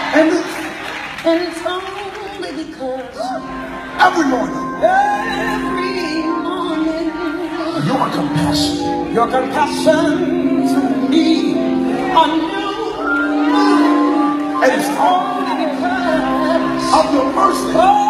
And it's only because every morning, your compassion to me are new. And it's all because of your mercy.